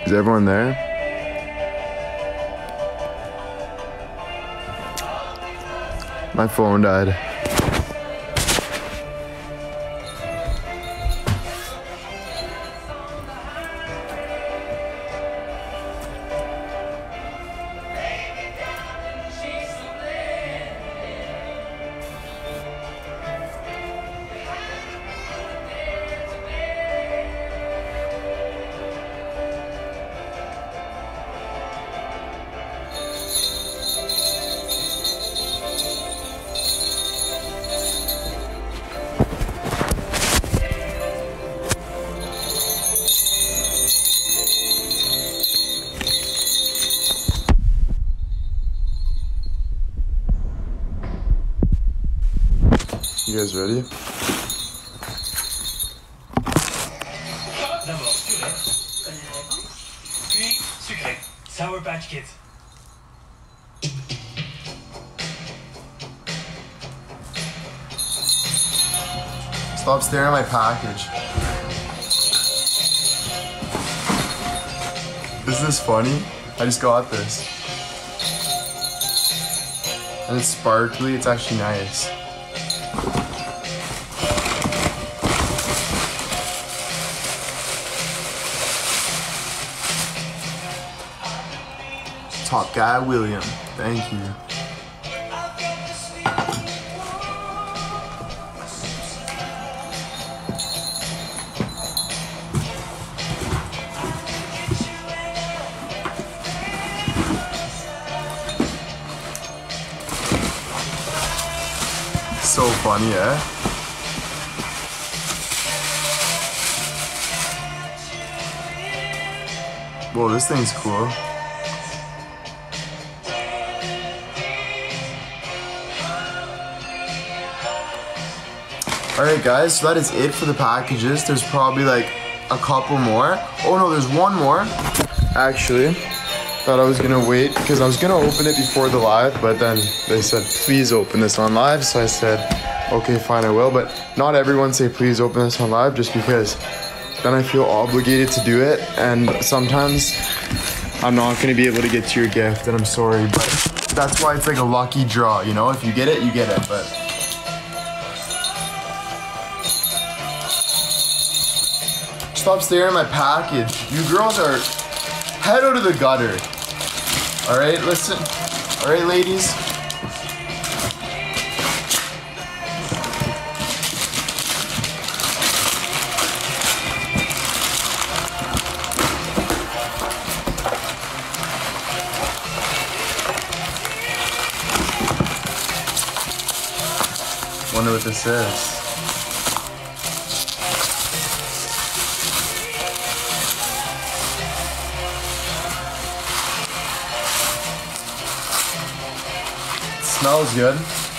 Is everyone there? My phone died. You guys ready? D'abord, sucré. Puis sucré. Sour Patch Kids. Stop staring at my package. Isn't this funny? I just got this. And it's sparkly, it's actually nice. Top Guy William, thank you. So funny, eh? Whoa, this thing's cool. Alright guys, so that is it for the packages. There's probably like a couple more. Oh no, there's one more. Actually, thought I was gonna wait because I was gonna open it before the live, but then they said, please open this on live. So I said, okay, fine, I will. But not everyone say, please open this on live, just because then I feel obligated to do it. And sometimes I'm not gonna be able to get to your gift, and I'm sorry, but that's why it's like a lucky draw, you know? If you get it, you get it, but. Stop staring at my package. You girls are head out of the gutter. All right, listen. All right, ladies. Wonder what this is. Smells good.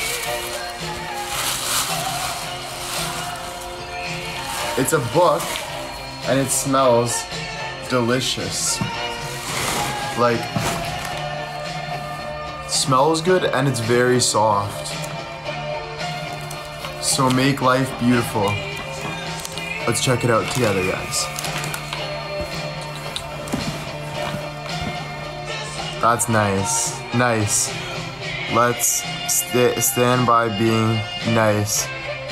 It's a book and it smells delicious. Like, smells good and it's very soft. So make life beautiful. Let's check it out together, guys. That's nice. Nice. Let's stand by being nice.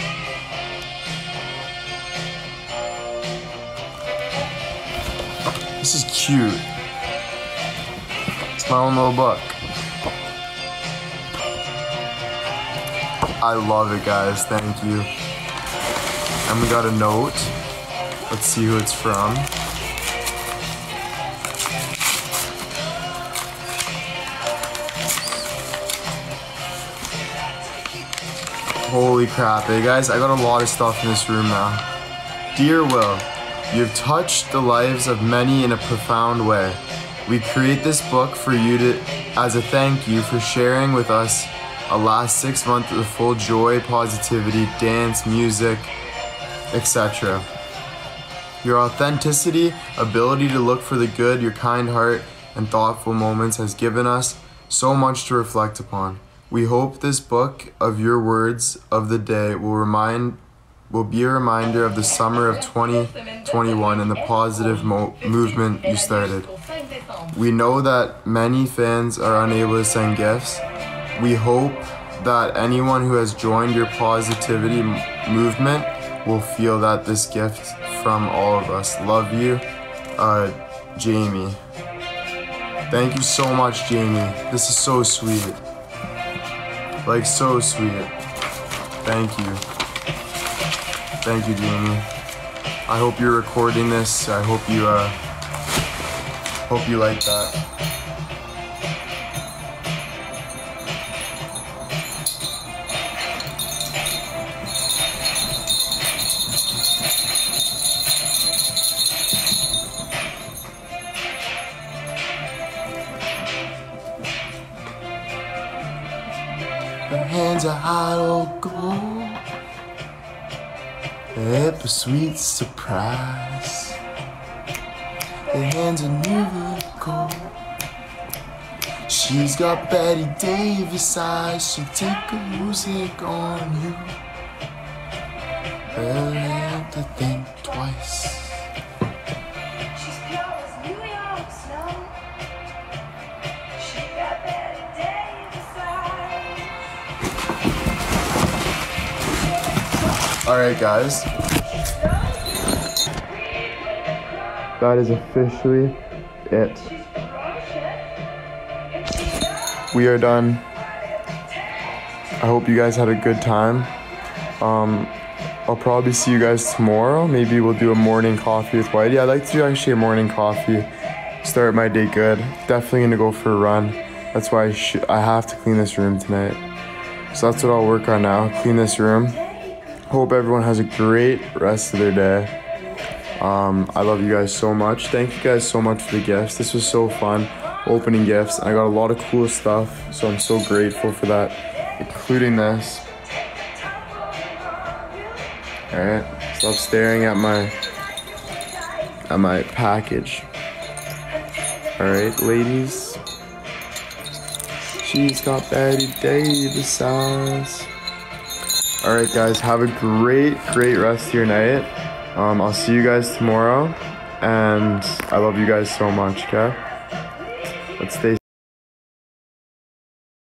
This is cute. It's my own little book. I love it, guys. Thank you. And we got a note. Let's see who it's from. Holy crap, hey guys, I got a lot of stuff in this room now. Dear Will, you have touched the lives of many in a profound way. We create this book for you as a thank you for sharing with us a last 6 months of full joy, positivity, dance, music, etc. Your authenticity, ability to look for the good, your kind heart, and thoughtful moments has given us so much to reflect upon. We hope this book of your words of the day will be a reminder of the summer of 20 2021 and the positive movement you started. We know that many fans are unable to send gifts. We hope that anyone who has joined your positivity movement will feel that this gift from all of us. Love you, Jamie. Thank you so much, Jamie. This is so sweet. Like, so sweet. Thank you. Thank you, Jamie. I hope you're recording this. I hope you like that. Her hands are hollow gold. A sweet surprise. The hands are never cold. She's got Betty Davis eyes. She'll take a music on you. Well, I have to think twice. She's pure as New York snow. She got Betty Davis eyes. Alright, guys. That is officially it. We are done. I hope you guys had a good time. I'll probably see you guys tomorrow. Maybe we'll do a morning coffee with Whitey. I'd like to do actually a morning coffee. Start my day good. Definitely gonna go for a run. That's why I have to clean this room tonight. So that's what I'll work on now. Clean this room. Hope everyone has a great rest of their day. I love you guys so much. Thank you guys so much for the gifts. This was so fun, opening gifts. I got a lot of cool stuff, so I'm so grateful for that, including this. Alright, stop staring at my package. Alright, ladies. She's got Betty Davis eyes. Alright guys, have a great rest of your night. I'll see you guys tomorrow, and I love you guys so much, okay? Let's stay